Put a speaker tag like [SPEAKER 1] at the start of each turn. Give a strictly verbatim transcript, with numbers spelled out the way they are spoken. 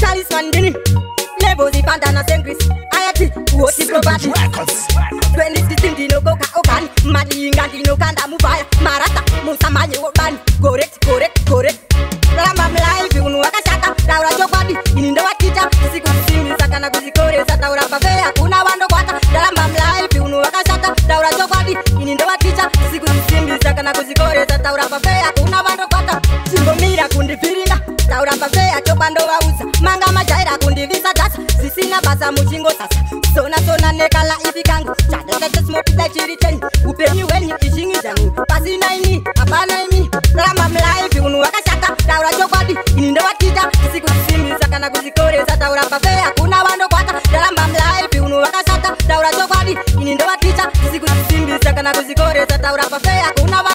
[SPEAKER 1] talisman dini levels ifandana sengris ayati woti property twenty sixteen dino koka okani malinga dino kanda mubaya marata musamanye wobani correct correct correct rama mlive unu wakashata daura chokwabi inindo wakita siku simbi sakana kuzikore sataura bafea kuna wando kwata rama mlive unu wakashata daura chokwabi inindo wakita siku simbi sakana kuzikore sataura bafea kuna wando kwata singomira kundifiringa daura bafea chopando wauza manga majaira kundivisa tasa sisina basa muchingo sasa sona sona nekala ifikangu chadete smoke da chiri chen upenyi wenyi ishingi jangu pasina ini apana ini rama mlive unu wakashata daura chokwabi inindo wakita siku simbi sakana kuzikore sataura bafea kuna wando kwata rama mlive unu wakashata daura chokwabi inindo wakita siku simbi sakana kuzikore sataura bafea kuna